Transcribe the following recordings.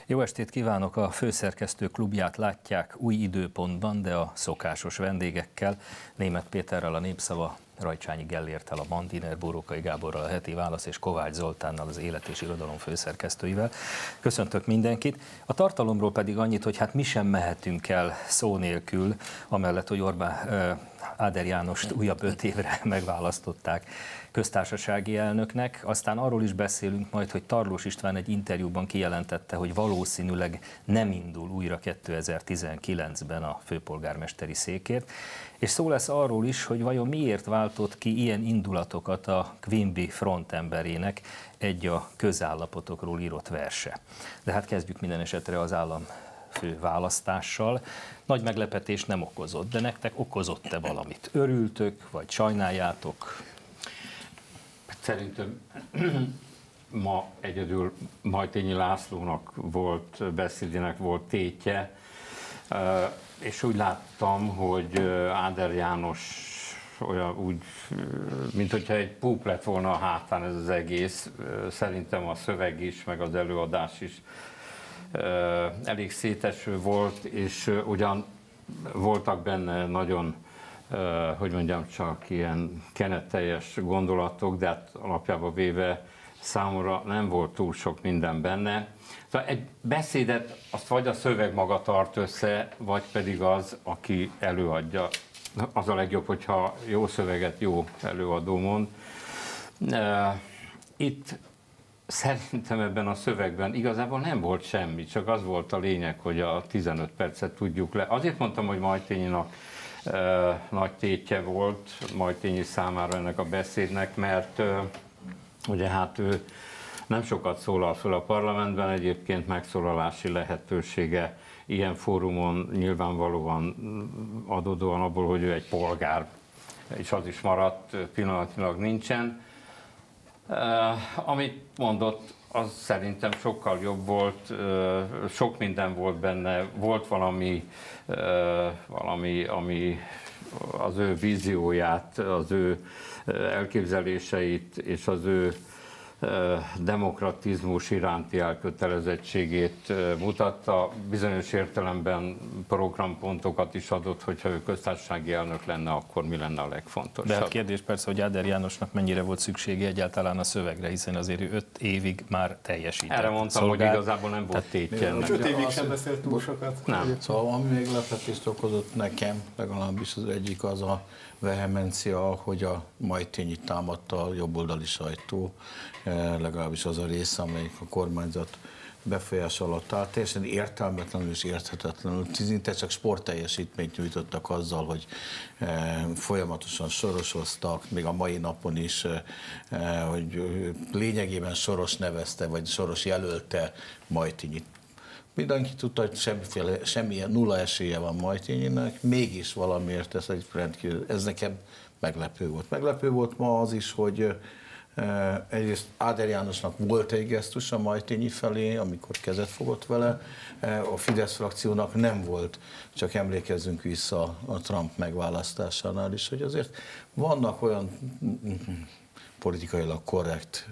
Jó estét kívánok! A Főszerkesztő Klubját látják új időpontban, de a szokásos vendégekkel. Németh Péterrel a Népszava, Rajcsányi Gellérttel a Mandiner, Bórókai Gáborral a Heti Válasz és Kovács Zoltánnal az Élet és Irodalom főszerkesztőivel. Köszöntök mindenkit. A tartalomról pedig annyit, hogy hát mi sem mehetünk el szó nélkül, amellett, hogy Áder Jánost újabb 5 évre megválasztották köztársasági elnöknek. Aztán arról is beszélünk majd, hogy Tarlós István egy interjúban kijelentette, hogy valószínűleg nem indul újra 2019-ben a főpolgármesteri székért. És szó lesz arról is, hogy vajon miért váltott ki ilyen indulatokat a Quimby frontemberének egy a közállapotokról írott verse. De hát kezdjük minden esetre az államfő választással. Nagy meglepetést nem okozott, de nektek okozott-e valamit? Örültök, vagy sajnáljátok? Szerintem ma egyedül Majthényi Lászlónak volt beszédének volt tétje, és úgy láttam, hogy Áder János olyan úgy, mint hogyha egy púp lett volna a hátán ez az egész. Szerintem a szöveg is, meg az előadás is elég széteső volt, és ugyan voltak benne nagyon, hogy mondjam, csak ilyen kenetteljes gondolatok, de hát alapjában véve számomra nem volt túl sok minden benne. Szóval egy beszédet azt vagy a szöveg maga tart össze, vagy pedig az, aki előadja. Az a legjobb, hogyha jó szöveget jó előadó mond. Itt szerintem ebben a szövegben igazából nem volt semmi, csak az volt a lényeg, hogy a 15 percet tudjuk le. Azért mondtam, hogy Majthényinak nagy tétje volt Majthényi számára ennek a beszédnek, mert ugye hát ő nem sokat szólal föl a parlamentben, egyébként megszólalási lehetősége ilyen fórumon nyilvánvalóan adódóan abból, hogy ő egy polgár, és az is maradt, pillanatilag nincsen. Amit mondott, az szerintem sokkal jobb volt, sok minden volt benne, volt valami, ami az ő vízióját, az ő elképzeléseit és az ő demokratizmus iránti elkötelezettségét mutatta. Bizonyos értelemben programpontokat is adott, hogyha ő köztársasági elnök lenne, akkor mi lenne a legfontosabb. De hát kérdés persze, hogy Áder Jánosnak mennyire volt szüksége egyáltalán a szövegre, hiszen azért ő 5 évig már teljesített. Erre mondtam, hogy igazából nem volt tétje. 5 évig sem beszélt túl sokat. Nem. Szóval ami meglepetést okozott nekem, legalábbis az egyik az a vehemencia, hogy a Majthényit támadta a jobboldali sajtó, legalábbis az a része, amelyik a kormányzat befolyás alatt állt, teljesen értelmetlenül és érthetetlenül. Szinte csak sportteljesítményt nyújtottak azzal, hogy folyamatosan sorosoztak, még a mai napon is, hogy lényegében Soros nevezte, vagy Soros jelölte Majthényit. Mindenki tudta, hogy semmilyen nulla esélye van Majthényinek, mégis valamiért ez nekem meglepő volt. Meglepő volt ma az is, hogy egyrészt Áder Jánosnak volt egy gesztus a Majthényi felé, amikor kezet fogott vele, a Fidesz frakciónak nem volt, csak emlékezzünk vissza a Trump megválasztásánál is, hogy azért vannak olyan politikailag korrekt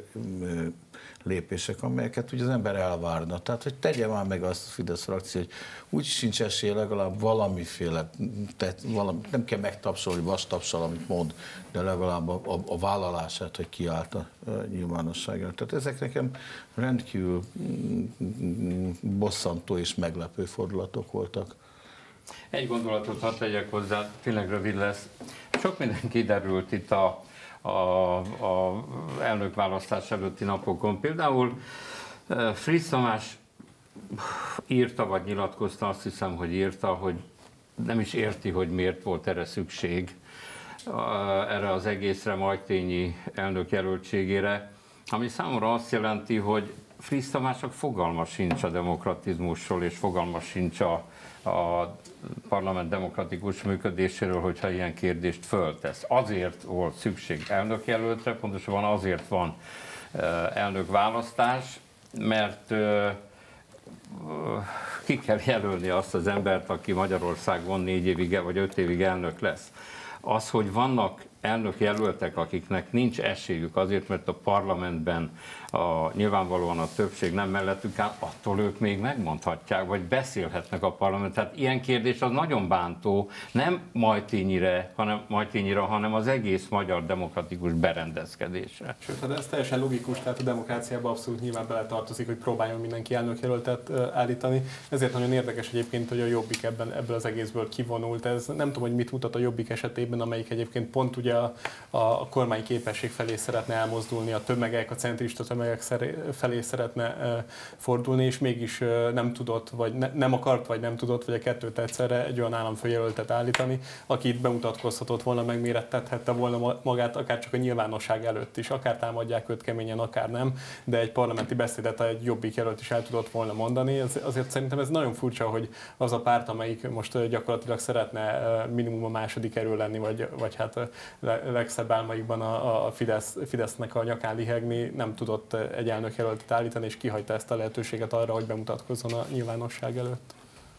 lépések, amelyeket ugye az ember elvárna. Tehát, hogy tegye már meg azt a Fidesz frakció, hogy úgy sincs esélye, legalább valamiféle, nem kell megtapsolni, vastapsal, amit mond, de legalább a vállalását, hogy kiállt a nyilvánosságra. Tehát ezek nekem rendkívül bosszantó és meglepő fordulatok voltak. Egy gondolatot hadd tegyek hozzá, tényleg rövid lesz. Sok minden kiderült itt a elnökválasztás előtti napokon. Például Friss Tamás írta, vagy nyilatkozta, azt hiszem, hogy írta, hogy nem is érti, hogy miért volt erre szükség, erre az egészre, Majthényi elnök jelöltségére, ami számomra azt jelenti, hogy Friss Tamásnak fogalma sincs a demokratizmusról, és fogalma sincs a parlament demokratikus működéséről, hogyha ilyen kérdést föltesz. Azért volt szükség elnökjelöltre, pontosabban azért van elnökválasztás, mert ki kell jelölni azt az embert, aki Magyarországon 4 évig vagy 5 évig elnök lesz. Az, hogy vannak elnökjelöltek, akiknek nincs esélyük azért, mert a parlamentben nyilvánvalóan a többség nem mellettük áll, attól ők még megmondhatják, vagy beszélhetnek a parlament. Tehát ilyen kérdés az nagyon bántó, nem Majtényire, hanem az egész magyar demokratikus berendezkedésre. Sőt, hát ez teljesen logikus, tehát a demokráciában abszolút nyilván beletartozik, hogy próbáljon mindenki elnökjelöltet állítani. Ezért nagyon érdekes egyébként, hogy a Jobbik ebből az egészből kivonult. Ez nem tudom, hogy mit mutat a Jobbik esetében, amelyik egyébként pont ugye a kormány képesség felé szeretne elmozdulni, a tömegek, a centrista tömegek felé szeretne fordulni, és mégis nem tudott, vagy nem akart, vagy nem tudott, vagy a kettőt egyszerre egy olyan államfőjelöltet állítani, aki itt bemutatkozhatott volna, megmérettethette volna magát, akár csak a nyilvánosság előtt is, akár támadják őt keményen, akár nem, de egy parlamenti beszédet egy Jobbik jelölt is el tudott volna mondani. Azért szerintem ez nagyon furcsa, hogy az a párt, amelyik most gyakorlatilag szeretne minimum a második erő lenni, vagy hát legszebb álmaikban a Fidesznek a nyakán lihegni, nem tudott egy elnökjelöltet állítani, és kihagyta ezt a lehetőséget arra, hogy bemutatkozzon a nyilvánosság előtt.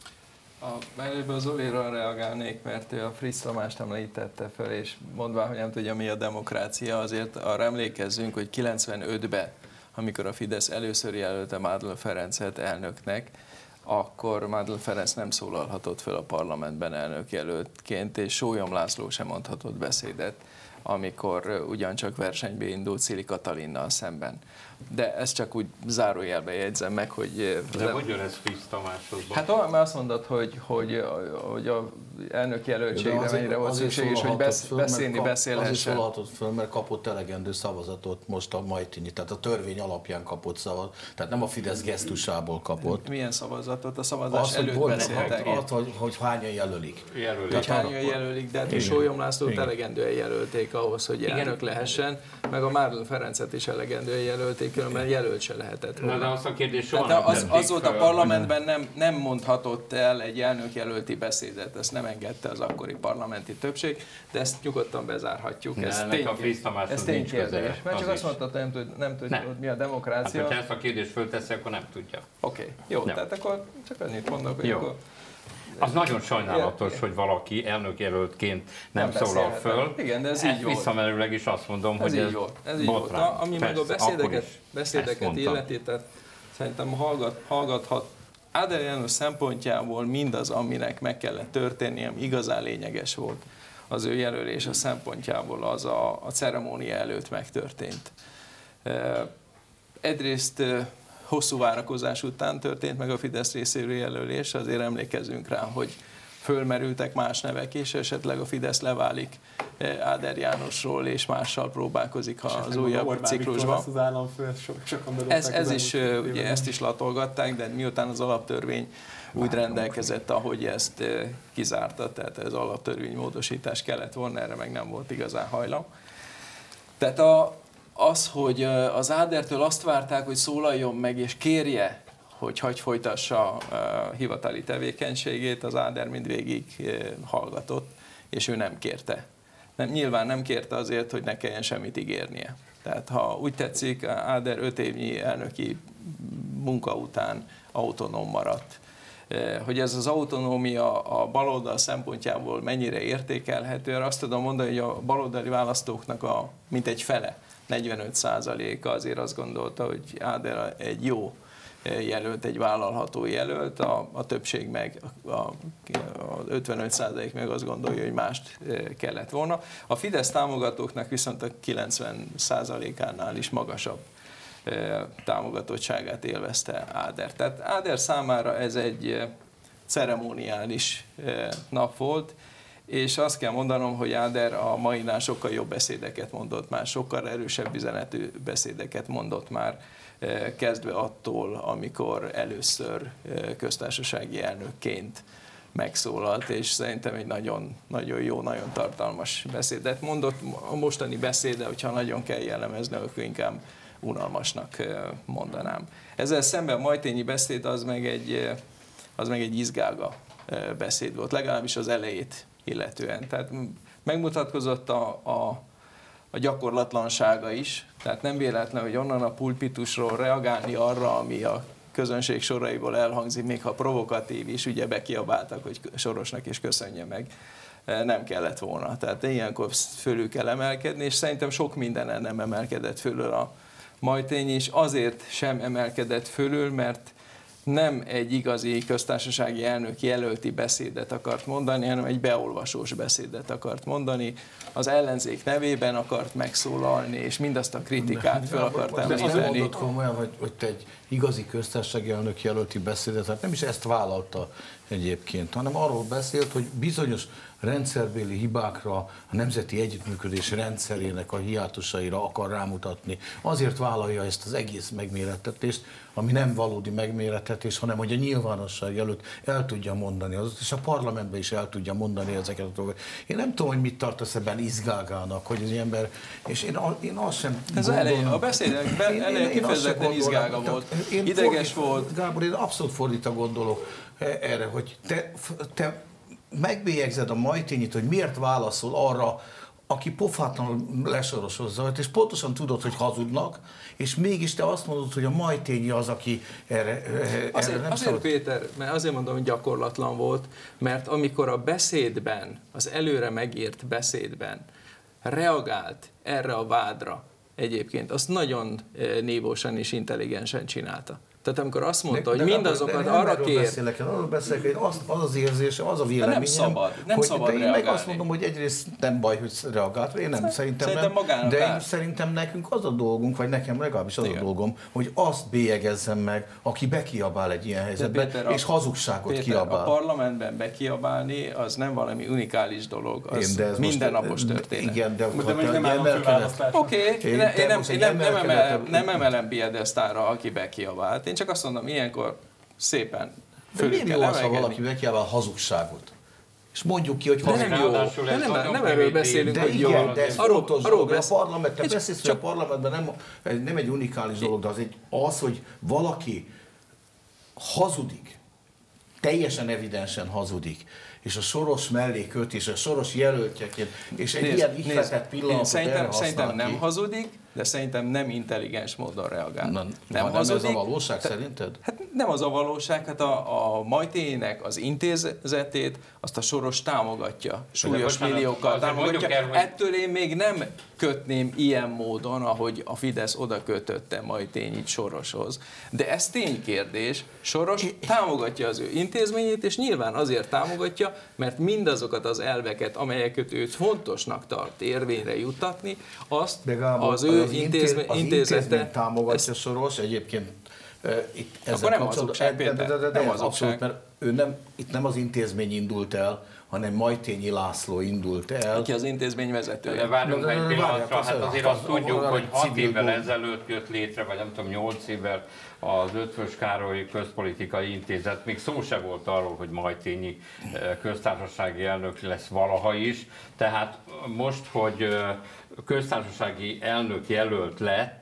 Előbb Zolira reagálnék, mert ő a Friss Tamást említette fel, és mondván, hogy nem tudja, mi a demokrácia, azért arra emlékezzünk, hogy 95-ben, amikor a Fidesz először jelölte Mádl Ferencet elnöknek, akkor Mádl Ferenc nem szólalhatott fel a parlamentben elnökjelöltként, és Sólyom László sem mondhatott beszédet, amikor ugyancsak versenybe indult Szili Katalinnal szemben. De ezt csak úgy zárójelbe jegyzem meg, hogy... De hogy jön ez Friss Tamáshoz? Hát olyan, mert azt mondod, hogy a elnök jelöltségre mennyire volt szükség, és hogy beszélhessen. Azért szólhatott föl, mert kapott elegendő szavazatot most a Majtényi, tehát a törvény alapján kapott szavazatot, tehát nem a Fidesz gesztusából kapott. Milyen szavazatot? A szavazás előtt beszéltek. Hogy hányan jelölik. Hogy hányan jelölik, de hát Sólyom Lászlót elegendően jelölték ahhoz, hogy elnök lehessen, meg a Mádl Ferencet is elegendően jelölték, különben jelölt se lehetett volna. De azt a kérdés soha nem az volt a parlamentben nem mondhatott el egy elnökjelölti beszédet, ezt nem engedte az akkori parlamenti többség, de ezt nyugodtan bezárhatjuk. Ez ténykérdés. Mert csak azt mondtad, hogy nem tudja, hogy mi a demokrácia. Hát, hogyha ezt a kérdést fölteszi, akkor nem tudja. Oké, jó, tehát akkor csak annyit mondok, hogy akkor... Az nagyon sajnálatos, hogy valaki elnökjelöltként nem szólal föl. Igen, de ez így volt. Visszamenőleg is azt mondom, hogy ez botrány. Ami meg a beszédeket illeti, tehát szerintem hallgathat Áder János szempontjából mindaz, aminek meg kellett történnie, ami igazán lényeges volt az ő jelölése szempontjából, az a ceremónia előtt megtörtént. Egyrészt hosszú várakozás után történt meg a Fidesz részéről jelölés, azért emlékezzünk rá, hogy fölmerültek más nevek is, esetleg a Fidesz leválik Áder Jánosról, és mással próbálkozik az újabb ciklusban. Ez is, ugye ezt is latolgatták, de miután az alaptörvény úgy rendelkezett, ahogy ezt kizárta, tehát ez alaptörvénymódosítás kellett volna, erre meg nem volt igazán hajlam. Tehát az, hogy az Ádertől azt várták, hogy szólaljon meg és kérje, hogy hagy folytassa a hivatali tevékenységét, az Áder mindvégig hallgatott, és ő nem kérte. Nyilván nem kérte azért, hogy ne kelljen semmit ígérnie. Tehát ha úgy tetszik, Áder 5 évnyi elnöki munka után autonóm maradt. Hogy ez az autonómia a baloldal szempontjából mennyire értékelhető, azt tudom mondani, hogy a baloldali választóknak mintegy fele, 45%-a azért azt gondolta, hogy Áder egy jó jelölt, egy vállalható jelölt, a többség meg, a 55% meg azt gondolja, hogy mást kellett volna. A Fidesz támogatóknak viszont a 90%-ánál is magasabb támogatottságát élvezte Áder. Tehát Áder számára ez egy ceremoniális nap volt, és azt kell mondanom, hogy Áder a mainál sokkal jobb beszédeket mondott már, sokkal erősebb üzenetű beszédeket mondott már, kezdve attól, amikor először köztársasági elnökként megszólalt, és szerintem egy nagyon, nagyon jó, nagyon tartalmas beszédet mondott. A mostani beszéde, hogyha nagyon kell jellemezni, akkor inkább unalmasnak mondanám. Ezzel szemben a Majtényi beszéd az meg egy izgága beszéd volt, legalábbis az elejét illetően. Tehát megmutatkozott a gyakorlatlansága is, tehát nem véletlen, hogy onnan a pulpitusról reagálni arra, ami a közönség soraiból elhangzik, még ha provokatív is, ugye bekiabáltak, hogy Sorosnak is köszönje meg, nem kellett volna. Tehát ilyenkor fölül kell emelkedni, és szerintem sok mindenen nem emelkedett fölül Majthényi, és azért sem emelkedett fölül, mert nem egy igazi köztársasági elnök jelölti beszédet akart mondani, hanem egy beolvasós beszédet akart mondani. Az ellenzék nevében akart megszólalni, és mindazt a kritikát föl akart említeni. Az mondott komolyan, hogy te egy igazi köztársasági elnök jelölti beszédet, hát nem is ezt vállalta egyébként, hanem arról beszélt, hogy bizonyos rendszerbéli hibákra, a nemzeti együttműködés rendszerének a hiátusaira akar rámutatni. Azért vállalja ezt az egész megmérettetést, ami nem valódi megmérettetés, hanem hogy a nyilvánosság előtt el tudja mondani azot, és a parlamentben is el tudja mondani ezeket a dolgokat. Én nem tudom, hogy mit tartasz ebben izgágának, hogy az ember, és én azt sem ez gondolom. A beszédek elején kifejezetten izgága volt, ideges volt. Gábor, én abszolút fordítva gondolok erre, hogy te megbélyegzed a Majthényit, hogy miért válaszol arra, aki pofátlanul lesorosozza, és pontosan tudod, hogy hazudnak, és mégis te azt mondod, hogy a Majthényi az, aki erre nem azért Péter, mert azért mondom, hogy gyakorlatlan volt, mert amikor a beszédben, az előre megírt beszédben reagált erre a vádra, egyébként azt nagyon nívósan és intelligensen csinálta. Tehát amikor azt mondta, hogy mindazokat arra kér... Arról beszélek, hogy az az érzésem, az a véleményem, nem szabad én reagálni. meg azt mondom, hogy egyrészt nem baj, hogy reagált, én nem, szerintem nem, de én szerintem nekünk az a dolgunk, vagy nekem legalábbis az a dolgom, hogy azt bélyegezzem meg, aki bekiabál egy ilyen helyzetben, Péter, és hazugságot kiabál. A parlamentben bekiabálni az nem valami unikális dolog, az mindennapos történet. Igen, de nem áll a főválasztás. Oké, én nem emelem piedesztára, aki bekiabált. Én csak azt mondom, ilyenkor szépen fölül kell emelkedni. Ha valaki bekiabál hazugságot. És mondjuk ki, hogy nem erről beszélünk, hogy jó. De ez fontos dolog, a parlamentben beszélsz, hogy a parlamentben nem egy unikális dolog, de az, hogy valaki hazudik, teljesen evidensen hazudik, és a Soros mellé köt, és a Soros jelöltjeként, és egy ilyen ihletett pillanatot erre Szerintem nem hazudik, de szerintem nem intelligens módon reagál. Nem hazudik. Ez a valóság szerinted? Hát nem az a valóság, hát a Majthényinek az intézetét azt a Soros támogatja, súlyos milliókkal támogatja. Ettől én még nem kötném ilyen módon, ahogy a Fidesz oda kötötte Majthényit Soroshoz. De ez ténykérdés. Soros támogatja az ő intézményét, és nyilván azért támogatja, mert mindazokat az elveket, amelyeket őt fontosnak tart érvényre juttatni, azt az ő intézete támogatja Soros, egyébként itt ezzel nem hazugság, Péter, nem hazugság. Mert itt nem az intézmény indult el, hanem Majthényi László indult el. Aki az intézmény vezetője. De várjunk egy pillanatra, hát azért azt tudjuk, hogy 6 évvel ezelőtt jött létre, vagy nem tudom, 8 évvel az Eötvös Károly Közpolitikai Intézet. Még szó se volt arról, hogy Majthényi köztársasági elnök lesz valaha is. Tehát most, hogy köztársasági elnök jelölt lett,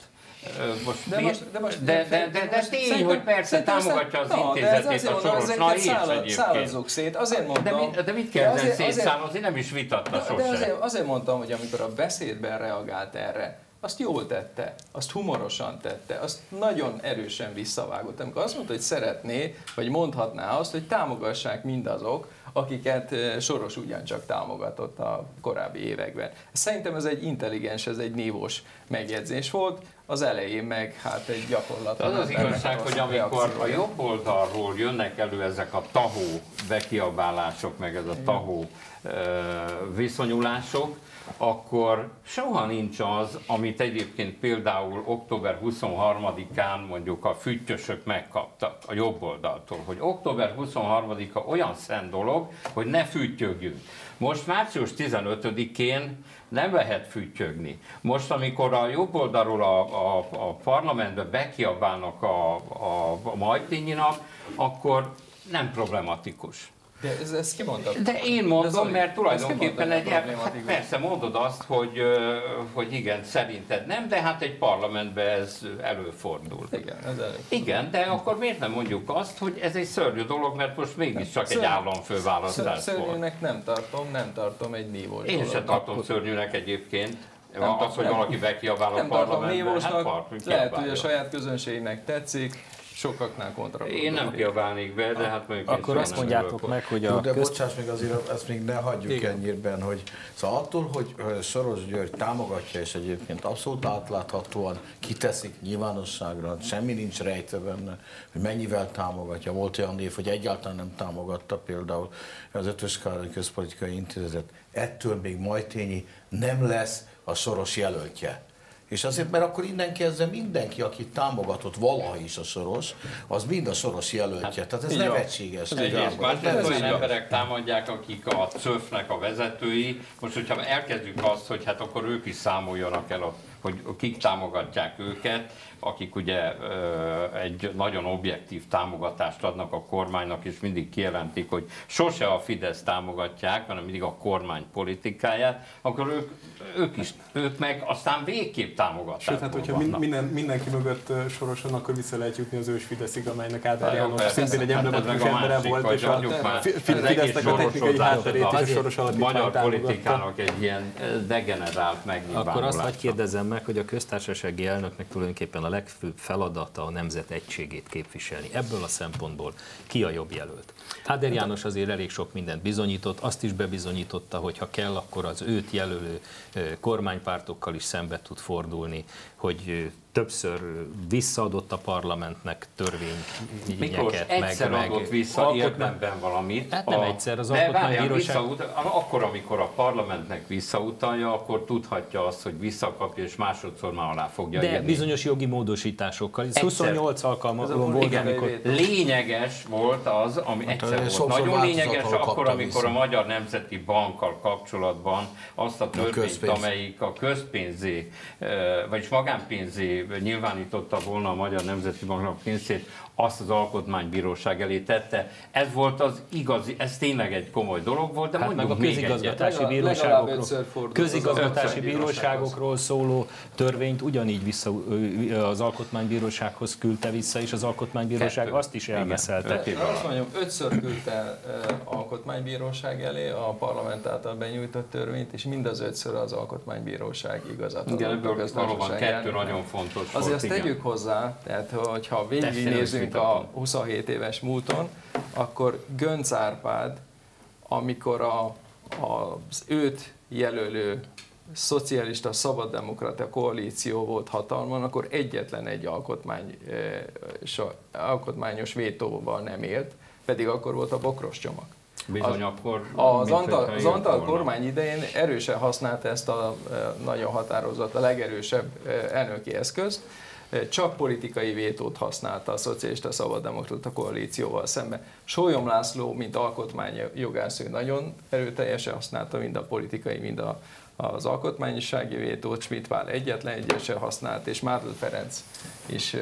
de tény, hogy persze támogatja az intézetét a Soros. Na és egyébként. Szét. Azért mondtam, de mit kell ezen szétszállazni? Nem is vitatta sosem. De azért mondtam, hogy amikor a beszédben reagált erre, azt jól tette, azt humorosan tette, azt nagyon erősen visszavágott. Amikor azt mondta, hogy szeretné, vagy mondhatná azt, hogy támogassák mindazok, akiket Soros ugyancsak támogatott a korábbi években. Szerintem ez egy intelligens, ez egy nívós megjegyzés volt, az elején meg hát egy gyakorlatlan. Az igazság, hogy amikor a jobb oldalról jönnek elő ezek a tahó bekiabálások, meg ez a tahó viszonyulások, akkor soha nincs az, amit egyébként például október 23-án mondjuk a füttyösök megkaptak a jobb oldaltól, hogy október 23-a olyan szent dolog, hogy ne füttyögjünk. Most március 15-én nem lehet füttyögni. Most, amikor a jobb oldalról a parlamentbe bekiabálnak a Majthényinak, akkor nem problematikus. De ezt ki mondta? De én mondom, mert tulajdonképpen hát persze mondod azt, hogy igen, szerinted nem, de hát egy parlamentben ez előfordul. Igen, de akkor miért nem mondjuk azt, hogy ez egy szörnyű dolog, mert most mégiscsak egy államfőválasztás volt. Szörnyűnek nem tartom egy nívós dolog. Én sem tartom szörnyűnek egyébként. Az, hogy valaki bekiabál a parlamentben, hát lehet, hogy a saját közönségnek tetszik, sokaknál kontraproduktív. Én nem kiabálnék be, de hát mondjuk... Akkor azt mondjátok meg, hogy a de bocsáss meg, azért ezt még ne hagyjuk ennyire, hogy szóval attól, hogy Soros György támogatja, és egyébként abszolút átláthatóan kiteszik nyilvánosságra, semmi nincs rejtve benne, hogy mennyivel támogatja. Volt olyan év, hogy egyáltalán nem támogatta például az Ötvös Károly Közpolitikai Intézetet. Ettől még Majthényi nem lesz a Soros jelöltje. És azért, mert akkor innen kezdve mindenki, aki támogatott valaha is a Soros, az mind a Soros jelöltje. Tehát ez nevetséges. Olyan emberek támadják, akik a CÖF-nek a vezetői. Most, hogyha elkezdjük azt, hogy hát akkor ők is számoljanak el, hogy kik támogatják őket, akik ugye egy nagyon objektív támogatást adnak a kormánynak, és mindig kijelentik, hogy sose a Fidesz támogatják, hanem mindig a kormány politikáját, akkor ők meg aztán végképp támogatják. Sőt, hát hogyha mindenki mögött Soroson, akkor vissza lehet jutni az ős Fideszig, amelynek Áder János szintén egy emblematikus embere volt, és a Fidesznek a technikai hátterét is a Soros alapítvány magyar politikának egy ilyen degenerált megnyilvánulása. Akkor azt hadd kérdezzem meg, hogy a köztársasági elnöknek tulajdonképpen a legfőbb feladata a nemzet egységét képviselni. Ebből a szempontból ki a jobb jelölt? Áder János azért elég sok mindent bizonyított, azt is bebizonyította, hogy ha kell, akkor az őt jelölő kormánypártokkal is szembe tud fordulni, hogy többször visszaadott a parlamentnek törvényeket. Miklós egyszer adott vissza érdemben valamit. Hát nem egyszer, az alkotmánybíróság... Akkor, amikor a parlamentnek visszautalja, akkor tudhatja azt, hogy visszakapja, és másodszor már alá fogja írni. De bizonyos jogi módosításokkal. Ez 28 alkalommal volt, amikor... Lényeges volt az, ami egyszer volt. Nagyon lényeges akkor, amikor a Magyar Nemzeti Bankkal kapcsolatban azt a törvényt, amelyik a közpénzé, vagyis magánpénzé nyilvánította volna a Magyar Nemzeti Banknak pénzét, azt az alkotmánybíróság elé tette. Ez volt az igazi, ez tényleg egy komoly dolog volt, de hát mondjuk meg a közigazgatási bíróságokról szóló törvényt ugyanígy az alkotmánybírósághoz küldte vissza, és az alkotmánybíróság azt is elveszelte. Azt mondjam, 5-ször küldte alkotmánybíróság elé a parlament által benyújtott törvényt, és mind az 5-ször az alkotmánybíróság igazat adott. Igen, ebből valóban kettő nagyon fontos volt. Azért azt tegyük hozzá, tehát hogyha végignézünk a 27 éves múlton, akkor Göncz Árpád, amikor az őt jelölő szocialista szabaddemokrata koalíció volt hatalmon, akkor egyetlen egy alkotmányos vétóval nem élt, pedig akkor volt a Bokros csomag. Bizony, akkor az Antal kormány idején erősen használta ezt a nagyon határozott, a legerősebb elnöki eszközt, csak politikai vétót használta a szocialista szabaddemokrata koalícióval szemben. Sólyom László, mint alkotmányjogász, nagyon erőteljesen használta mind a politikai, mind az alkotmányosági vétót, Schmidt-Pál egyetlen egyesen használt, és Mádl Ferenc is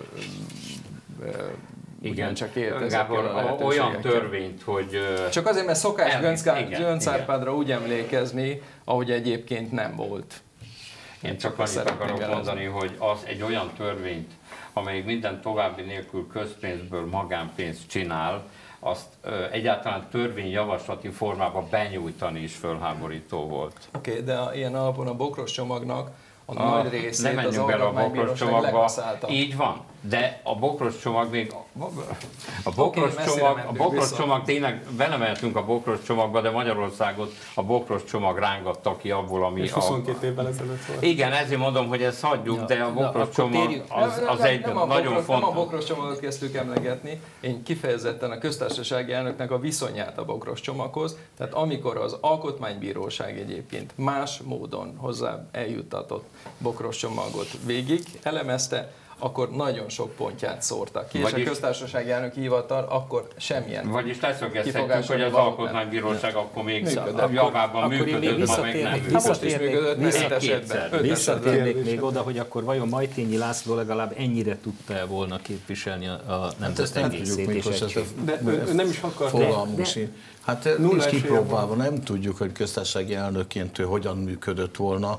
igen, csak élt Gábor, olyan törvényt, hogy... Csak azért, mert szokás Göncz Árpádra úgy emlékezni, ahogy egyébként nem volt. Én csak annyit akarok mondani, hogy az egy olyan törvényt, amelyik minden további nélkül közpénzből magánpénzt csinál, azt egyáltalán törvényjavaslati formában benyújtani is fölháborító volt. Oké, de ilyen alapon a Bokros csomagnak a nagy részét nem az alkotmánybíróság lekaszálta. Így van, de a Bokros csomag még... A Bokros csomag tényleg belemeltünk a Bokros csomagba, de Magyarországot a Bokros csomag rángatta ki abból, ami... És 22 évvel ezelőtt volt. Igen, ezért mondom, hogy ezt hagyjuk, de a Bokros csomag az egy nagyon fontos... Nem a Bokros csomagot kezdtük emlegetni, én kifejezetten a köztársasági elnöknek a viszonyát a Bokros csomaghoz, tehát amikor az alkotmánybíróság egyébként más módon hozzá eljuttatott Bokros csomagot végig elemezte, akkor nagyon sok pontját szórtak ki, és a köztársasági elnöki hivatal akkor semmilyen. Vagyis leszögezhetjük, hogy az alkotmánybíróság akkor még javában működött, ma meg nem működött. Visszatérnék még oda, hogy akkor vajon Majthényi László legalább ennyire tudta volna képviselni a nemzet egészét és egységét. De ő nem is akar. Fogalmunk sincs. Hát nincs kipróbálva, nem tudjuk, hogy köztársasági elnökként ő hogyan működött volna.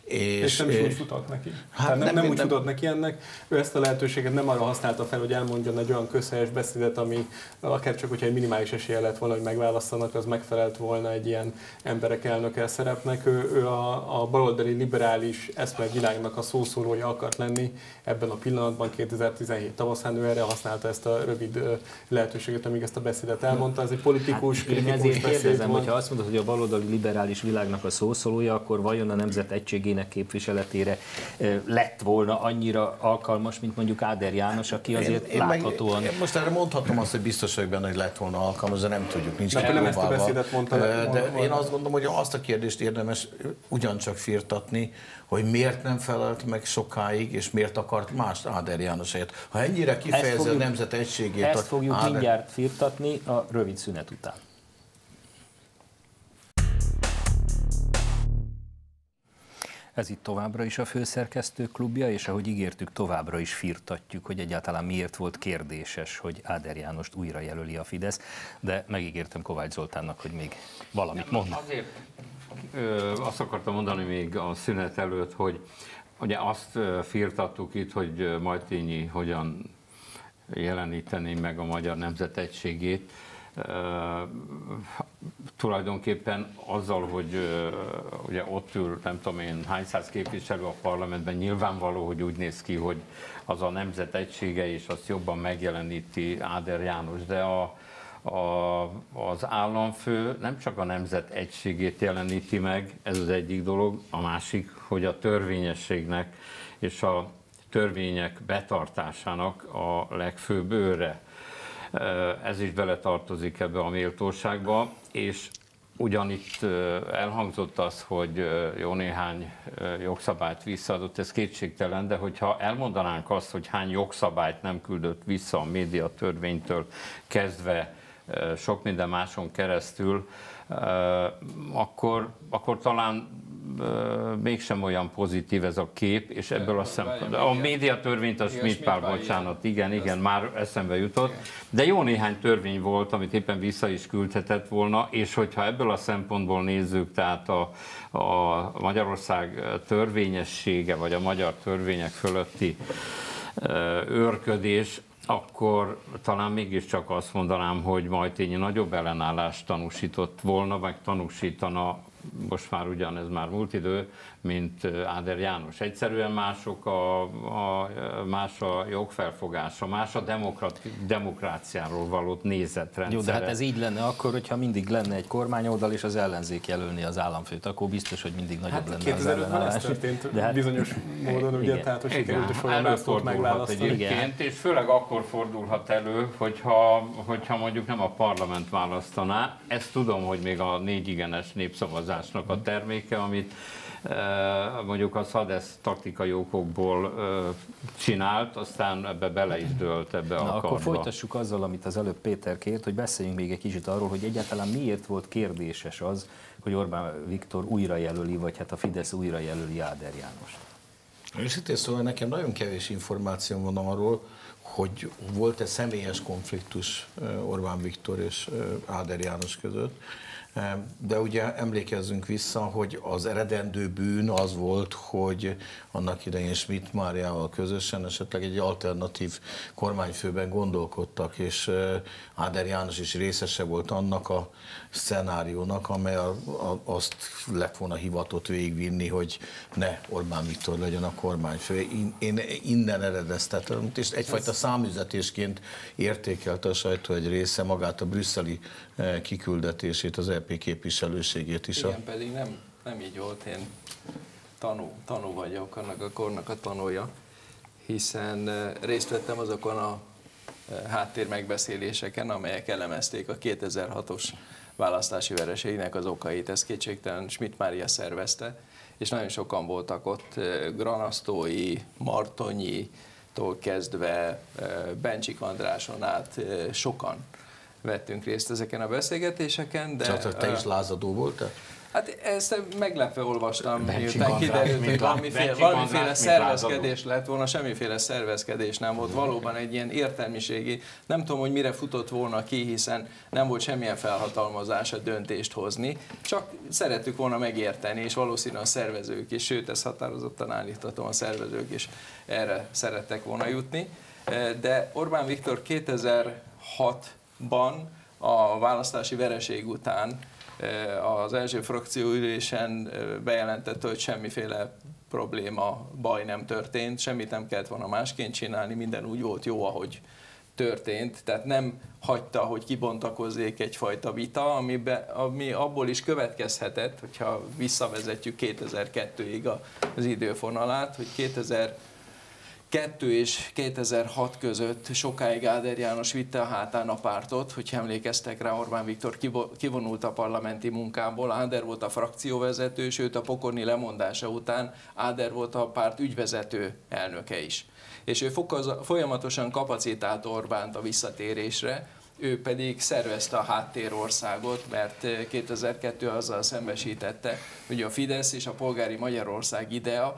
És nem is úgy futott neki. Hát nem úgy futott neki ennek. Ő ezt a lehetőséget nem arra használta fel, hogy elmondjon egy olyan közhelyes beszédet, ami akár csak, hogyha egy minimális esélye lett volna, hogy megválasztanak, az megfelelt volna egy ilyen emberek elnöke szerepnek. Ő a baloldali liberális eszmevilágnak a szószólója akart lenni ebben a pillanatban, 2017 tavaszán. Ő erre használta ezt a rövid lehetőséget, amíg ezt a beszédet elmondta. Ez egy politikus, én ezért kérdezem, hogyha azt mondod, hogy a baloldali liberális világnak a szószólója, akkor vajon a nemzet egységének képviseletére lett volna annyira alkalmas, mint mondjuk Áder János, aki azért láthatóan... Én most erre mondhatom azt, hogy biztos vagyok benne, hogy lett volna alkalmas, de nem tudjuk, nincs kipróbálva. De én azt gondolom, hogy azt a kérdést érdemes ugyancsak firtatni, hogy miért nem felelt meg sokáig, és miért akart mást Áder János helyett. Ha ennyire kifejezi a nemzet egységét... Ezt fogjuk mindjárt firtatni a rövid szünet után. Ez itt továbbra is a Főszerkesztők Klubja, és ahogy ígértük, továbbra is firtatjuk, hogy egyáltalán miért volt kérdéses, hogy Áder Jánost újra jelöli a Fidesz, de megígértem Kovács Zoltánnak, hogy még valamit mond. Azért azt akartam mondani még a szünet előtt, hogy ugye azt firtattuk itt, hogy Majthényi hogyan jeleníteni meg a magyar nemzet egységét. Tulajdonképpen azzal, hogy ugye ott ül nem tudom én hány száz képviselő a parlamentben, nyilvánvaló, hogy úgy néz ki, hogy az a nemzet egysége, és azt jobban megjeleníti Áder János, de az államfő nem csak a nemzet egységét jeleníti meg, ez az egyik dolog, a másik, hogy a törvényességnek és a törvények betartásának a legfőbb őre. Ez is beletartozik ebbe a méltóságba, és ugyanitt elhangzott az, hogy jó néhány jogszabályt visszaadott, ez kétségtelen, de hogyha elmondanánk azt, hogy hány jogszabályt nem küldött vissza a médiatörvénytől kezdve sok minden máson keresztül, akkor talán mégsem olyan pozitív ez a kép, és ebből a szempontból... A médiatörvényt, a Schmidt Pál, bocsánat, igen, már eszembe jutott, de jó néhány törvény volt, amit éppen vissza is küldhetett volna, és hogyha ebből a szempontból nézzük, tehát a Magyarország törvényessége, vagy a magyar törvények fölötti őrködés, akkor talán mégiscsak azt mondanám, hogy Majthényi nagyobb ellenállást tanúsított volna, meg tanúsítana, most már ugyanez már múlt idő, mint Áder János. Egyszerűen más a jogfelfogása, más a demokráciáról való nézetrendszere. Jó, de hát ez így lenne akkor, hogyha mindig lenne egy kormányoldal, és az ellenzék jelölni az államfőt, akkor biztos, hogy mindig nagyobb lenne az ellenállás. Ez történt bizonyos módon, ugye, tehát hogy sikerült is folyamatokat megválasztani. Egyébként, és főleg akkor fordulhat elő, hogyha mondjuk nem a parlament választaná. Ezt tudom, hogy még a 4 igenes népszavazásnak a terméke, amit mondjuk a SZADESZ taktikai okokból csinált, aztán ebbe bele is dőlt ebbe a karba. Akkor folytassuk azzal, amit az előbb Péter kért, hogy beszéljünk még egy kicsit arról, hogy egyáltalán miért volt kérdéses az, hogy Orbán Viktor újra jelöli, vagy hát a Fidesz újra jelöli Áder Jánost. Őszintén szóval nekem nagyon kevés információm van arról, hogy volt-e személyes konfliktus Orbán Viktor és Áder János között. De ugye emlékezzünk vissza, hogy az eredendő bűn az volt, hogy annak idején Schmidt Máriával közösen esetleg egy alternatív kormányfőben gondolkodtak, és Áder János is részese volt annak a szcenáriónak, amely azt lett volna hivatott végigvinni, hogy ne Orbán Viktor legyen a kormányfő. Én innen eredeztetem, és egyfajta számüzetésként értékelte a sajtó egy része magát a brüsszeli kiküldetését, az EP képviselőségét is. Igen, pedig nem így volt, én tanú vagyok, annak a kornak a tanúja, hiszen részt vettem azokon a háttér megbeszéléseken, amelyek elemezték a 2006-os választási vereségnek az okait. Ez kétségtelen Schmidt Mária szervezte, és nagyon sokan voltak ott, Granasztói, Martonyi-tól kezdve Bencsik Andráson át, sokan vettünk részt ezeken a beszélgetéseken. De te is lázadó voltál? Hát ezt meglepve olvastam, Bencsik miután András, kiderült, hogy valamiféle mit szervezkedés lett volna, semmiféle szervezkedés nem volt. Valóban egy ilyen értelmiségi, nem tudom, hogy mire futott volna ki, hiszen nem volt semmilyen felhatalmazása döntést hozni, csak szerettük volna megérteni, és valószínűleg a szervezők is, sőt, ezt határozottan állíthatom, a szervezők is erre szerettek volna jutni. De Orbán Viktor 2006-ban a választási vereség után az első frakcióülésen bejelentette, hogy semmiféle probléma, baj nem történt, semmit nem kellett volna másként csinálni, minden úgy volt jó, ahogy történt, tehát nem hagyta, hogy kibontakozzék egyfajta vita, ami abból is következhetett, hogyha visszavezetjük 2002-ig az időfonalát, hogy 2002 és 2006 között sokáig Áder János vitte a hátán a pártot, hogy emlékeztek rá, Orbán Viktor kivonult a parlamenti munkából, Áder volt a frakcióvezető, sőt a pokorni lemondása után Áder volt a párt ügyvezető elnöke is. És ő folyamatosan kapacitált Orbánt a visszatérésre, ő pedig szervezte a háttérországot, mert 2002 azzal szembesítette, hogy a Fidesz és a Polgári Magyarország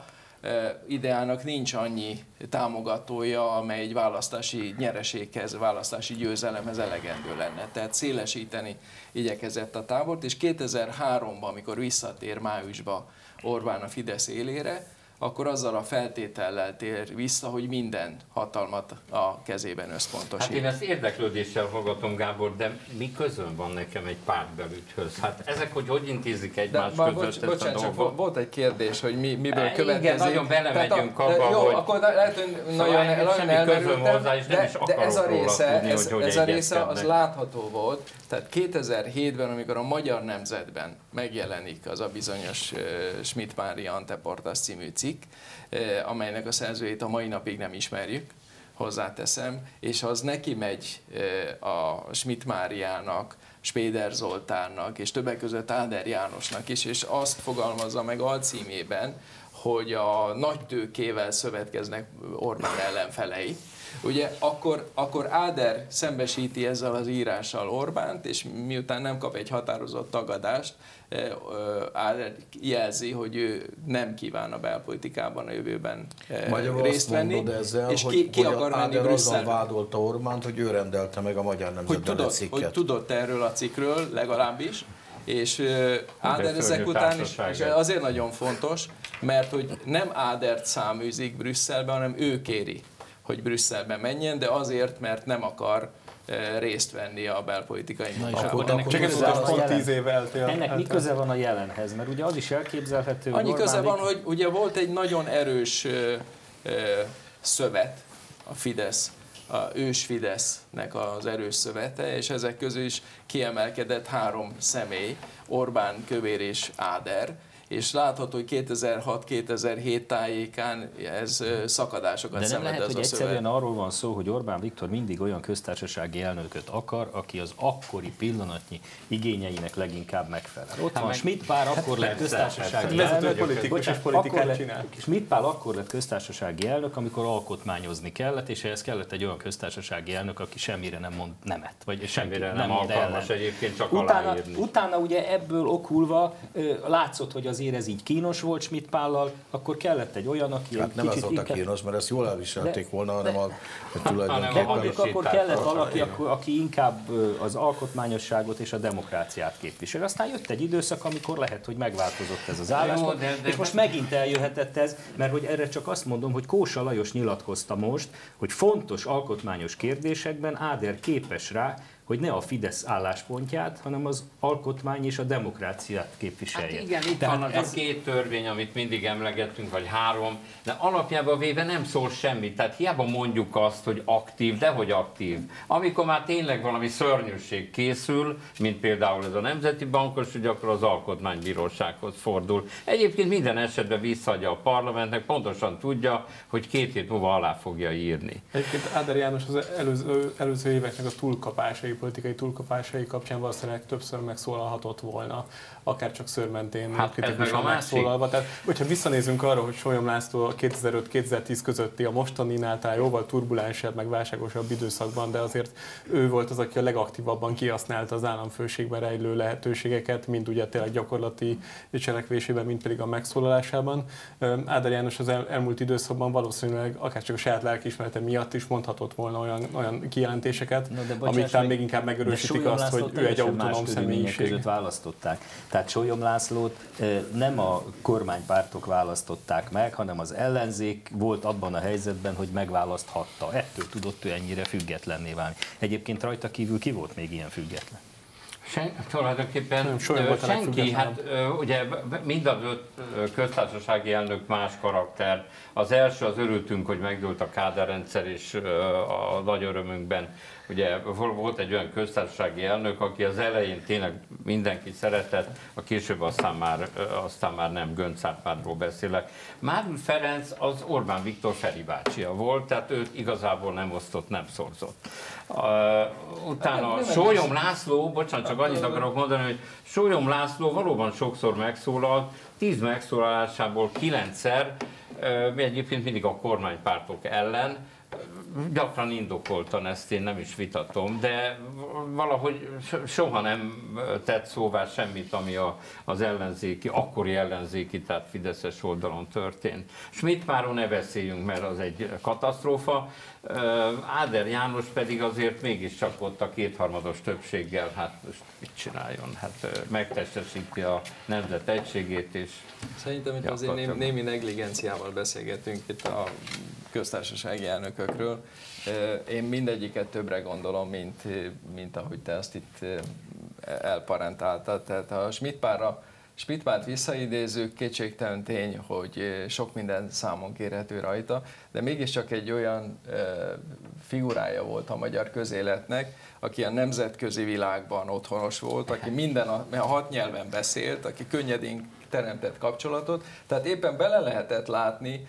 ideának nincs annyi támogatója, amely egy választási nyereséghez, választási győzelemhez elegendő lenne. Tehát szélesíteni igyekezett a tábort, és 2003-ban, amikor visszatér májusba Orbán a Fidesz élére, akkor azzal a feltétellel tér vissza, hogy minden hatalmat a kezében összpontosít. Hát én ezt érdeklődéssel hallgatom, Gábor, de mi közön van nekem egy pártbelügyhöz? Hát ezek, hogy intézik egymás között ezt a dolgot? Volt egy kérdés, hogy miből következik. Igen, nagyon belemegyünk abba, jó, hogy... akkor lehet, hogy nagyon elmerültem, de ez a része az látható volt. Tehát 2007-ben, amikor a Magyar Nemzetben megjelenik az a bizonyos Schmidt Mária Ante Portas című cikk, amelynek a szerzőjét a mai napig nem ismerjük, hozzáteszem, és az neki megy a Schmidt Máriának, Spéder Zoltánnak, és többek között Áder Jánosnak is, és azt fogalmazza meg alcímében, hogy a nagy tőkével szövetkeznek Orbán ellenfelei. Ugye akkor Áder szembesíti ezzel az írással Orbánt, és miután nem kap egy határozott tagadást, Áder jelzi, hogy ő nem kíván a belpolitikában a jövőben részt venni. Ezzel, és hogy ki akar menni Áder azzal Brüsszelbe? vádolta Orbánt, hogy ő rendelte meg a Magyar Nemzetben egy cikket. Hogy tudott erről a cikkről legalábbis, és Áder ezek után is, és azért nagyon fontos, mert hogy nem Ádert száműzik Brüsszelbe, hanem ő kéri, hogy Brüsszelbe menjen, de azért, mert nem akar részt venni a belpolitikai munkában. Csak ez után pont 10 éve eltél. Ennek mi köze van a jelenhez? Mert ugye az is elképzelhető, hogy annyi köze van, hogy ugye volt egy nagyon erős szövet, a Fidesz, a ős Fidesznek az erős szövete, és ezek közül is kiemelkedett 3 személy, Orbán, Kövér és Áder, és látható, hogy 2006-2007 tájékán ez szakadásokat szenved. De nem lehet, hogy szövet. egyszerűen arról van szó, hogy Orbán Viktor mindig olyan köztársasági elnököt akar, aki az akkori pillanatnyi igényeinek leginkább megfelel. Ott van Schmidt Pál, akkor lett köztársasági elnök. Schmidt Pál akkor lett köztársasági elnök, amikor alkotmányozni kellett, és ehhez kellett egy olyan köztársasági elnök, aki semmire nem mond nemet, vagy semmire nem alkalmas egyébként, csak aláírni. Utána ugye ebből okulva látszott, hogy azért ez így kínos volt Schmidt Pállal, akkor kellett egy olyan, aki hát nem az volt a kínos, mert ezt jól elviselték volna, hanem tulajdonképpen... Akkor kellett valaki, aki inkább az alkotmányosságot és a demokráciát képvisel. Aztán jött egy időszak, amikor lehet, hogy megváltozott ez az álláspont, és most megint eljöhetett ez, mert hogy erre csak azt mondom, hogy Kósa Lajos nyilatkozta most, hogy fontos alkotmányos kérdésekben Áder képes rá, hogy ne a Fidesz álláspontját, hanem az alkotmány és a demokráciát képviselje. Hát igen, itt van az a 2 törvény, amit mindig emlegettünk, vagy 3, de alapjában véve nem szól semmit. Tehát hiába mondjuk azt, hogy aktív, de hogy aktív. Amikor már tényleg valami szörnyűség készül, mint például ez a Nemzeti Bankos ügy, akkor az Alkotmánybírósághoz fordul. Egyébként minden esetben visszaadja a parlamentnek, pontosan tudja, hogy 2 hét múlva alá fogja írni. Egyébként Áder János az előző éveknek a túlkapásai belpolitikai túlkapásai kapcsán valószínűleg többször megszólalhatott volna, akár csak szőrmentén kritikusan megszólalva. Tehát, hogyha visszanézünk arra, hogy Sólyom László 2005-2010 közötti a mostaninál talán jóval turbulensebb, meg válságosabb időszakban, de azért ő volt az, aki a legaktívabban kihasználta az államfőségben rejlő lehetőségeket, mind ugye tényleg gyakorlati cselekvésében, mind pedig a megszólalásában. Áder János az elmúlt időszakban valószínűleg akárcsak a saját lelkiismerete miatt is mondhatott volna olyan kijelentéseket, amik talán még inkább megerősítik azt, hogy ő egy autonóm személyiség. Választották. Tehát Sólyom Lászlót nem a kormánypártok választották meg, hanem az ellenzék volt abban a helyzetben, hogy megválaszthatta. Ettől tudott ő ennyire függetlenné válni. Egyébként rajta kívül ki volt még ilyen független? Tulajdonképpen senki, hát ugye mind az 5 köztársasági elnök más karakter. Az első, az örültünk, hogy megdőlt a Kádár rendszer, és a nagy örömünkben ugye volt egy olyan köztársasági elnök, aki az elején tényleg mindenki szeretett, a később aztán már nem, Göncz Árpádról beszélek. Márul Ferenc az Orbán Viktor Feri bácsia volt, tehát őt igazából nem osztott, nem szorzott. Utána Sólyom László, bocsánat, csak annyit akarok mondani, hogy Sólyom László valóban sokszor megszólalt, 10 megszólalásából 9-szer, egyébként mindig a kormánypártok ellen, gyakran indokoltan, ezt én nem is vitatom, de valahogy soha nem tett szóvá semmit, ami az ellenzéki, akkori ellenzéki, tehát fideszes oldalon történt. Schmidt-Máról ne beszéljünk, mert az egy katasztrófa. Áder János pedig azért mégiscsak ott a kétharmados többséggel, hát most mit csináljon? Hát megtestesíti a nemzet egységét, és szerintem itt azért némi negligenciával beszélgetünk itt a köztársasági elnökökről. Én mindegyiket többre gondolom, mint ahogy te azt itt elparentáltad. Tehát a Schmidt-Párt visszaidézzük, kétségtelen tény, hogy sok minden számon kérhető rajta, de mégiscsak egy olyan figurája volt a magyar közéletnek, aki a nemzetközi világban otthonos volt, aki a 6 nyelven beszélt, aki könnyedén teremtett kapcsolatot, tehát éppen bele lehetett látni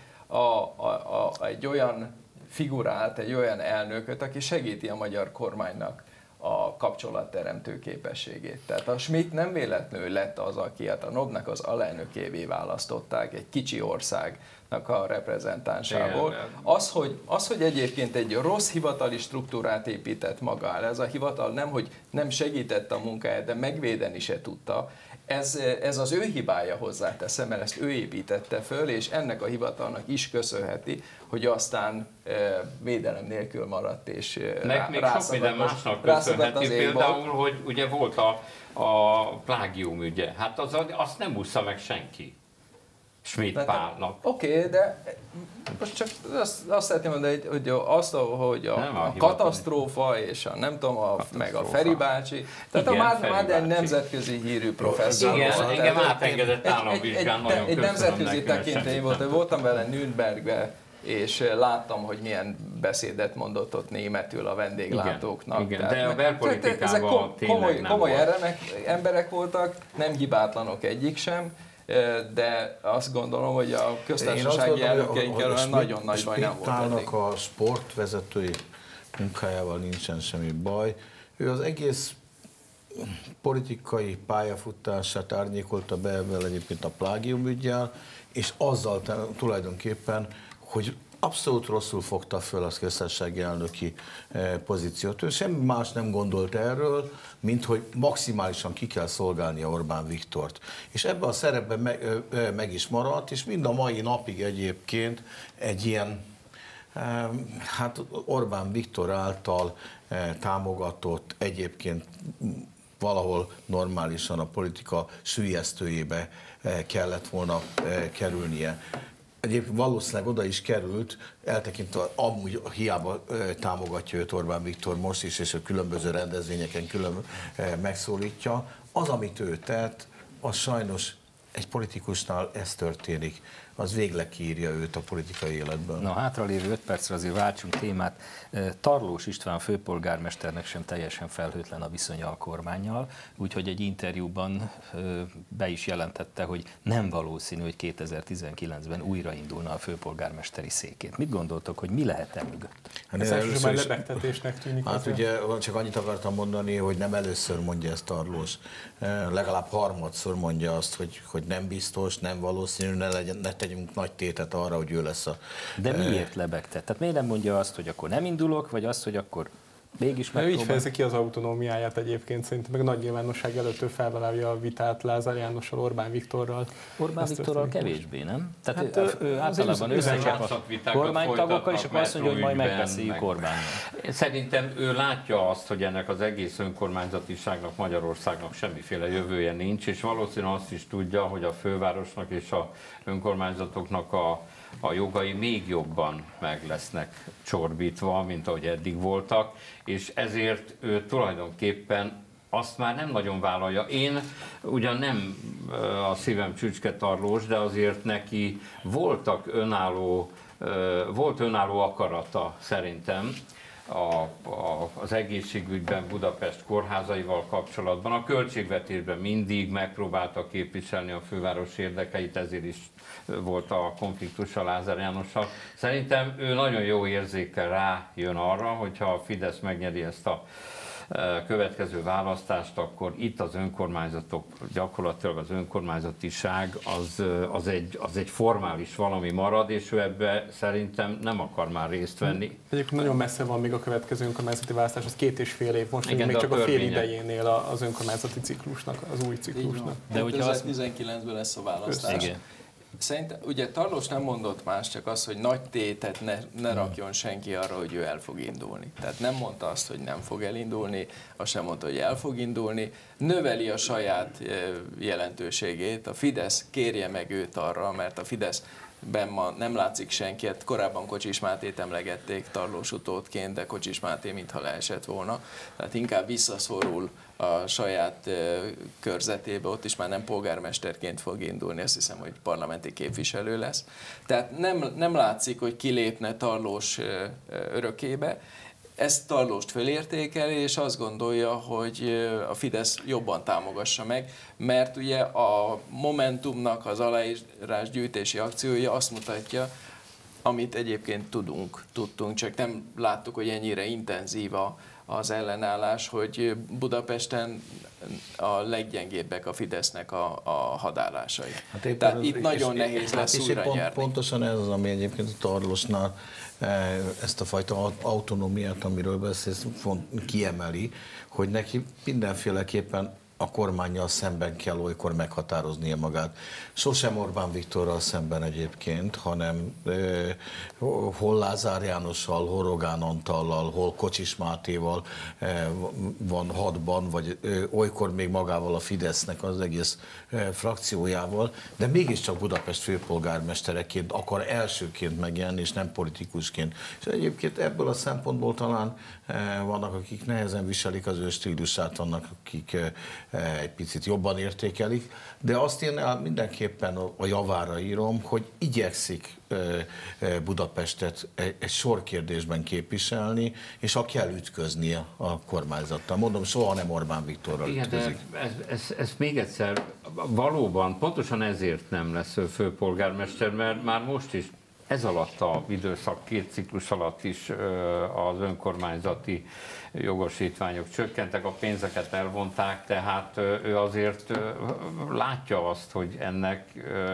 egy olyan figurát, egy olyan elnököt, aki segíti a magyar kormánynak a kapcsolatteremtő képességét. Tehát a Schmidt nem véletlenül lett az, aki a NOB-nak az alelnökévé választották, egy kicsi országnak a reprezentánsából. Az, hogy egyébként egy rossz hivatali struktúrát épített magára, ez a hivatal nem segítette a munkáját, de megvédeni se tudta, ez az ő hibája, hozzáteszem, mert ezt ő építette föl, és ennek a hivatalnak is köszönheti, hogy aztán védelem nélkül maradt, és még sok minden másnak köszönheti, például, hogy ugye volt a plágium ügye. Hát azt nem ússza meg senki. Schmidt Pálnak. Oké, de most csak azt szeretném mondani, hogy a katasztrófa és a nem tudom, meg a Feri bácsi, tehát igen, a már egy nemzetközi hírű professzor. Igen, engem átengedett államvizsgán, nagyon egy nemzetközi tekintély volt, voltam vele Nürnbergbe, és láttam, hogy milyen beszédet mondott ott németül a vendéglátóknak. Igen, de a belpolitikában tényleg nem komoly emberek voltak, nem hibátlanok egyik sem, de azt gondolom, hogy a köztársasági elnökeinkkel nagyon nagy baj nem volt. A sportvezetői munkájával nincsen semmi baj. Ő az egész politikai pályafutását árnyékolta be ebben egyébként a plágium üggyel, és azzal tulajdonképpen, hogy abszolút rosszul fogta föl az köztársasági elnöki pozíciót. Ő semmi más nem gondolt erről, mint hogy maximálisan ki kell szolgálnia Orbán Viktort. És ebben a szerepben meg is maradt, és mind a mai napig egyébként egy ilyen hát Orbán Viktor által támogatott, egyébként valahol normálisan a politika süllyesztőjébe kellett volna kerülnie. Egyébként valószínűleg oda is került, eltekintve amúgy hiába támogatja őt Orbán Viktor most is, és a különböző rendezvényeken külön megszólítja. Az, amit ő tett, az sajnos egy politikusnál ez történik. az végleg kiírja őt a politikai életből. Na, hátralévő 5 percre azért váltsunk témát. Tarlós István főpolgármesternek sem teljesen felhőtlen a viszonya a kormánnyal, úgyhogy egy interjúban be is jelentette, hogy nem valószínű, hogy 2019-ben újraindulna a főpolgármesteri székét. Mit gondoltok, hogy mi lehet mögött? Ez elsősorban lebegtetésnek tűnik. Hát ugye csak annyit akartam mondani, hogy nem először mondja ezt Tarlós. Legalább harmadszor mondja azt, hogy nem biztos, nem valószínű, ne tegyünk nagy tétet arra, hogy ő lesz a... De miért lebegtet? Tehát miért nem mondja azt, hogy akkor nem indulok, vagy azt, hogy akkor mégis megpróbál? Így fejezi ki az autonómiáját egyébként, szerintem meg nagy nyilvánosság előtt ő felvállalja a vitát Lázár Jánossal, Orbán Viktorral. Orbán Viktorral kevésbé, nem? Tehát hát, ő általában összecsap a kormánytagokkal, és akkor azt mondja, hogy majd megbeszéljük Orbánnal. Szerintem ő látja azt, hogy ennek az egész önkormányzatiságnak, Magyarországnak semmiféle jövője nincs, és valószínűleg azt is tudja, hogy a fővárosnak és a önkormányzatoknak a jogai még jobban meg lesznek csorbítva, mint ahogy eddig voltak, és ezért ő tulajdonképpen azt már nem nagyon vállalja. Én ugyan nem a szívem csücske Tarlós, de azért neki volt önálló akarata szerintem az egészségügyben, Budapest kórházaival kapcsolatban. A költségvetésben mindig megpróbálta képviselni a főváros érdekeit, ezért is volt a konfliktus a Lázár Jánossal. Szerintem ő nagyon jó érzékkel rájön arra, hogyha a Fidesz megnyeri ezt a következő választást, akkor itt az önkormányzatok, gyakorlatilag az önkormányzatiság az egy formális valami marad, és ő ebbe szerintem nem akar már részt venni. Egyébként nagyon messze van még a következő önkormányzati választás, az 2,5 év, most igen, még csak a fél idejénél az önkormányzati ciklusnak, az új ciklusnak. De hogyha 2019-ben lesz a választás. Igen. Szerintem, ugye Tarlós nem mondott más, csak az, hogy nagy tétet ne rakjon senki arra, hogy ő el fog indulni. Tehát nem mondta azt, hogy nem fog elindulni, azt sem mondta, hogy el fog indulni. Növeli a saját jelentőségét, a Fidesz kérje meg őt arra, mert a Fideszben ma nem látszik senki. Hát korábban Kocsis Mátét emlegették Tarlós utódként, de Kocsis Máté mintha leesett volna. Tehát inkább visszaszorul a saját körzetébe, ott is már nem polgármesterként fog indulni, azt hiszem, hogy parlamenti képviselő lesz. Tehát nem látszik, hogy kilépne Tarlós örökébe. Ezt Tarlóst fölértékeli, és azt gondolja, hogy a Fidesz jobban támogassa meg, mert ugye a Momentumnak az aláírásgyűjtési akciója azt mutatja, amit egyébként tudtunk, csak nem láttuk, hogy ennyire intenzív az ellenállás, hogy Budapesten a leggyengébbek a Fidesznek a hadállásai. Hát tehát itt nagyon nehéz lesz újra nyerni. Pontosan ez az, ami egyébként a Tarlósnál ezt a fajta autonómiát, amiről beszélsz, kiemeli, hogy neki mindenféleképpen a kormánnyal szemben kell olykor meghatároznia magát. Sosem Orbán Viktorral szemben egyébként, hanem hol Lázár Jánossal, hol Rogán Antallal, hol Kocsis Mátéval van hadban, vagy olykor még magával a Fidesznek az egész frakciójával, de mégiscsak Budapest főpolgármestereként akar elsőként megjelenni, és nem politikusként. És egyébként ebből a szempontból talán vannak, akik nehezen viselik az ő stílusát, vannak, akik egy picit jobban értékelik, de azt én mindenképpen a javára írom, hogy igyekszik Budapestet egy sor kérdésben képviselni, és ha kell ütköznie a kormányzattal. Mondom, soha nem Orbán Viktorral ütközik. Ez még egyszer, valóban pontosan ezért nem lesz főpolgármester, mert már most is ez alatt a időszak, 2 ciklus alatt is az önkormányzati jogosítványok csökkentek, a pénzeket elvonták, tehát ő azért látja azt, hogy ennek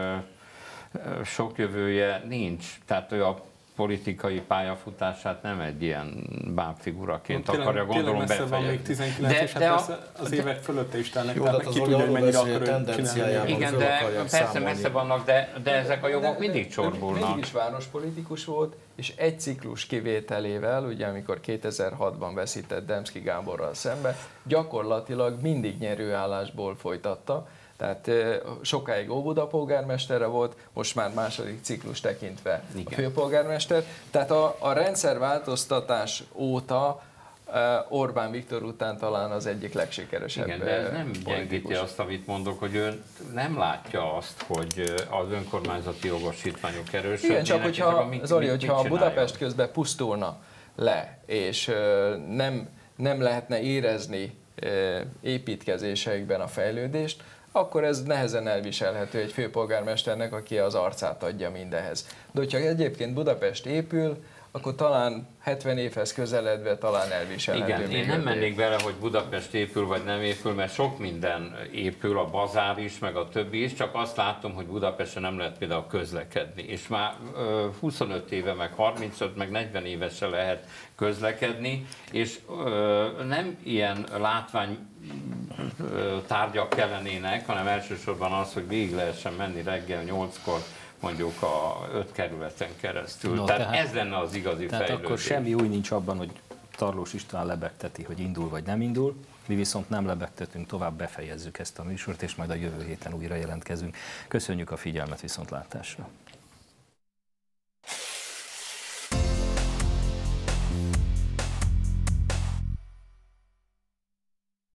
sok jövője nincs. Tehát ő a politikai pályafutását nem egy ilyen bábfiguraként akarja, gondolom, befejezni. Van még 19, és hát az évek fölötte is telnek, tehát ki tudja, hogy mennyire akar csinálni. Igen, de persze messze vannak, de ezek a jogok mindig csorbulnak. Mindig is várospolitikus volt, és egy ciklus kivételével, ugye amikor 2006-ban veszített Demszky Gáborral szembe, gyakorlatilag mindig nyerőállásból folytatta. Tehát sokáig Óbuda polgármestere volt, most már második ciklus tekintve a főpolgármester. Tehát a rendszerváltoztatás óta Orbán Viktor után talán az egyik legsikeresebb. Igen, de ez nem gyengíti azt, amit mondok, hogy ő nem látja azt, hogy az önkormányzati jogosítványok erősödnének. Igen, csak hogyha, Zoli, hogyha Budapest közben pusztulna le, és nem lehetne érezni építkezésekben a fejlődést, akkor ez nehezen elviselhető egy főpolgármesternek, aki az arcát adja mindenhez. De hogyha egyébként Budapest épül, akkor talán 70 évhez közeledve talán elviselhető. Igen, én nem mennék bele, hogy Budapest épül vagy nem épül, mert sok minden épül, a bazár is, meg a többi is, csak azt látom, hogy Budapesten nem lehet például közlekedni. És már 25 éve, meg 35, meg 40 éve se lehet közlekedni, és nem ilyen látvány tárgyak kellenének, hanem elsősorban az, hogy végig lehessen menni reggel 8-kor mondjuk a 5 kerületen keresztül. No, tehát ez lenne az igazi fejlődés. Akkor semmi új nincs abban, hogy Tarlós István lebegteti, hogy indul vagy nem indul. Mi viszont nem lebegtetünk tovább, befejezzük ezt a műsort, és majd a jövő héten újra jelentkezünk. Köszönjük a figyelmet, viszontlátásra!